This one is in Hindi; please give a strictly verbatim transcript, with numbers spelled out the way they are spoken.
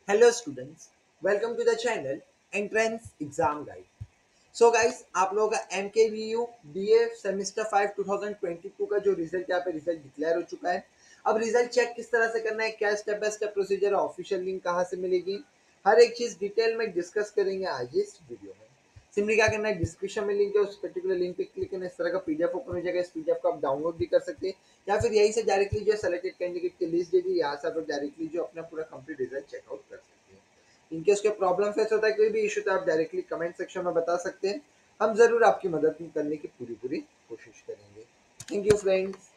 Hello students, welcome to the channel entrance exam guide. So guys, आप लोगों का M K V U B A semester five two thousand twenty two का जो रिजल्ट यहाँ पे रिजल्ट डिक्लेयर हो चुका है। अब रिजल्ट चेक किस तरह से करना है, क्या स्टेप बाय स्टेप प्रोसीजर है, ऑफिशियल लिंक कहाँ से मिलेगी, हर एक चीज डिटेल में डिस्कस करेंगे आज इस वीडियो में। सिंपली क्या करना है, डिस्क्रिप्शन में लिंक है, उस पर्टिकुलर लिंक पे क्लिक करना है। इस तरह का पीडीएफ ओपन हो जाएगा। इस पीडीएफ को आप डाउनलोड भी कर सकते हैं या फिर यहीं से डायरेक्टली जो सेलेक्टेड कैंडिडेट की लिस्ट दे दी, यहाँ से आप डायरेक्टली जो अपना पूरा कंप्लीट रिजल्ट चेकआउट कर सकते हैं। इनकेस कोई प्रॉब्लम फेस होता है, कोई भी इशू, तो आप डायरेक्टली कमेंट सेक्शन में बता सकते हैं। हम जरूर आपकी मदद करने की पूरी पूरी कोशिश करेंगे। Thank you friends.